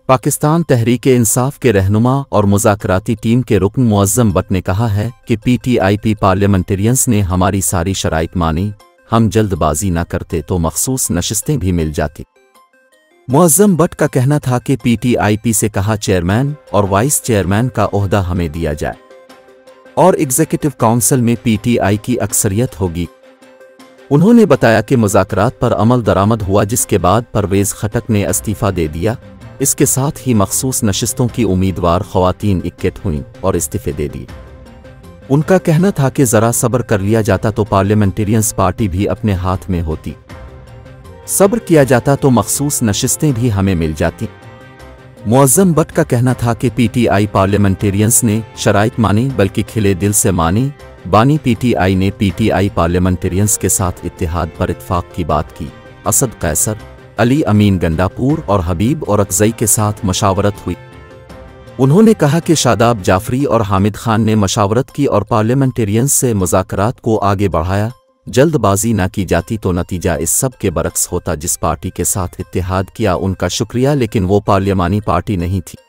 पाकिस्तान तहरीक-ए-इंसाफ के रहनुमा और मुज़ाकराती टीम के रुकन मुअज़्ज़म बट ने कहा है कि PTIP पार्लियामेंटेरियंस ने हमारी सारी शराइत मानी, हम जल्दबाजी न करते तो मखसूस नशिस्तें भी मिल जाती। मुअज़्ज़म बट का कहना था कि PTIP से कहा चेयरमैन और वाइस चेयरमैन का ओहदा हमें दिया जाए और एग्जीक्यूटिव काउंसिल में PTI की अक्सरियत होगी। उन्होंने बताया कि मुज़ाकरात पर अमल दरामद हुआ, जिसके बाद परवेज़ खटक ने इस्तीफ़ा दे दिया। इसके साथ ही मखसूस नशिस्तों की उम्मीदवार ख़वातीन इक्कट हुईं और इस्तीफ़े दे दिए। उनका कहना था कि ज़रा सब्र कर लिया जाता तो पार्लियामेंटेरियंस पार्टी भी अपने हाथ में होती, सब्र किया जाता तो मखसूस नशिस्तें भी हमें मिल जाती। मुअज़्ज़म बट का कहना था कि PTI पार्लियामेंटेरियंस ने शराइत मानी बल्कि खिले दिल से मानी। बानी PTI ने PTI पार्लियामेंटेरियंस के साथ इत्तेहाद पर इत्फाक की बात की। असद कैसर, अली अमीन गंडापुर और हबीब और अकज़ई के साथ मशावरत हुई। उन्होंने कहा कि शादाब जाफरी और हामिद खान ने मशावरत की और पार्लियामेंटेरियंस से मुज़ाकरात को आगे बढ़ाया। जल्दबाजी न की जाती तो नतीजा इस सब के बरक्स होता। जिस पार्टी के साथ इत्तेहाद किया उनका शुक्रिया, लेकिन वो पार्लियामानी पार्टी नहीं थी।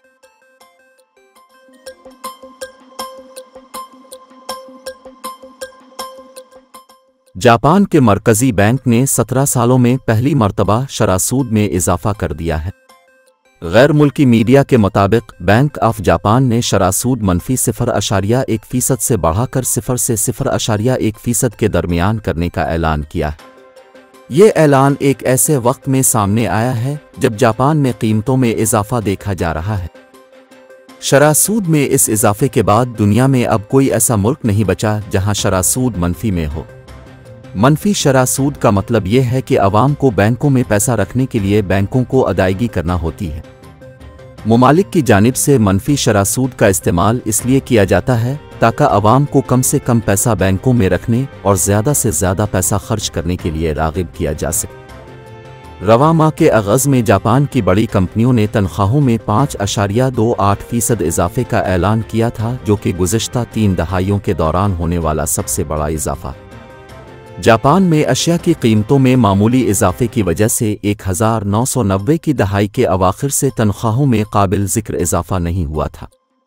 जापान के मरकज़ी बैंक ने 17 सालों में पहली मर्तबा शरह सूद में इजाफा कर दिया है। गैर मुल्की मीडिया के मुताबिक बैंक ऑफ जापान ने शरह सूद मनफी 0.1% से बढ़ाकर 0 से 0.1% के दरमियान करने का ऐलान किया है। ये ऐलान एक ऐसे वक्त में सामने आया है जब जापान में कीमतों में इजाफा देखा जा रहा है। शरह सूद में इस इजाफे के बाद दुनिया में अब कोई ऐसा मुल्क नहीं बचा जहां शरह सूद मनफी में हो। मनफी शरह सूद का मतलब यह है कि अवाम को बैंकों में पैसा रखने के लिए बैंकों को अदायगी करना होती है। मुमालिक की जानिब से मनफी शरह सूद का इस्तेमाल इसलिए किया जाता है ताकि अवाम को कम से कम पैसा बैंकों में रखने और ज़्यादा से ज़्यादा पैसा खर्च करने के लिए राग़िब किया जा सके। रवा माह के आगाज़ में जापान की बड़ी कंपनियों ने तनख्वाहों में 5.28% इजाफे का ऐलान किया था, जो कि गुज़श्ता 3 दहाइयों के दौरान होने वाला सबसे बड़ा इजाफा। जापान में अशिया की कीमतों में मामूली इजाफे की वजह से 1990 की दहाई के अवाखिर से तनख्वाहों में काबिल ज़िक्र इजाफा नहीं हुआ था।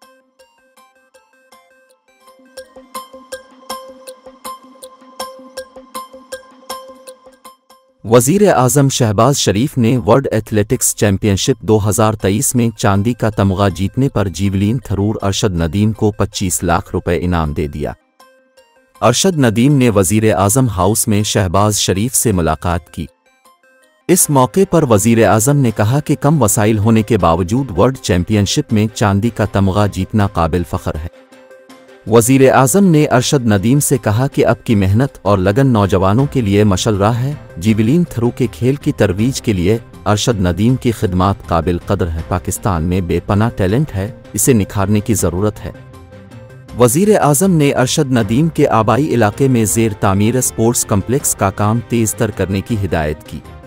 वज़ीर आज़म शहबाज शरीफ ने वर्ल्ड एथलेटिक्स चैंपियनशिप 2023 में चांदी का तमगा जीतने पर जीवलीन थरूर अरशद नदीम को 25 लाख रुपए इनाम दे दिया। अरशद नदीम ने वज़ीर आज़म हाउस में शहबाज शरीफ से मुलाकात की। इस मौके पर वज़ीर आज़म ने कहा कि कम वसाइल होने के बावजूद वर्ल्ड चैंपियनशिप में चांदी का तमगा जीतना काबिल फ़ख्र है। वज़ीर आज़म ने अरशद नदीम से कहा कि अब की मेहनत और लगन नौजवानों के लिए मशल राह है। जीवलीन थ्रो के खेल की तरवीज के लिए अरशद नदीम की खिदमात काबिल कदर है। पाकिस्तान में बेपनाह टैलेंट है, इसे निखारने की ज़रूरत है। वज़ीर आज़म ने अरशद नदीम के आबाई इलाके में ज़ेर तामीर स्पोर्ट्स कम्प्लेक्स का काम तेज़ तर करने की हिदायत की।